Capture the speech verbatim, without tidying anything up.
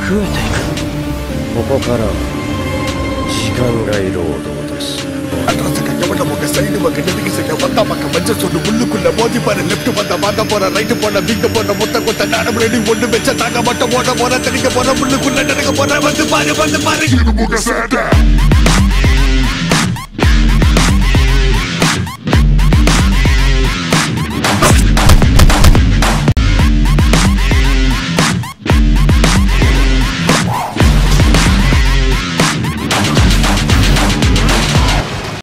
増えていく。ここから時間外労働です。 அட்ரஸுக்கு எவன உங்க சைடு வங்க நெருங்கி செய்ய வந்தா பக்க மஞ்ச சொல்லு உள்ளுக்குள்ள மோதி பாரு லெஃப்ட் வந்த வாங்க போற ரைட்டு போன வீங்க போன மொத்த கொத்த நாடம் ரெடி ஒண்ணு வச்ச தாங்க மட்டும் ஓட போற தடிக்க போற உள்ளுக்குள்ள நடக்க போற வந்து பாரு வந்து பாரு Irumugan Settai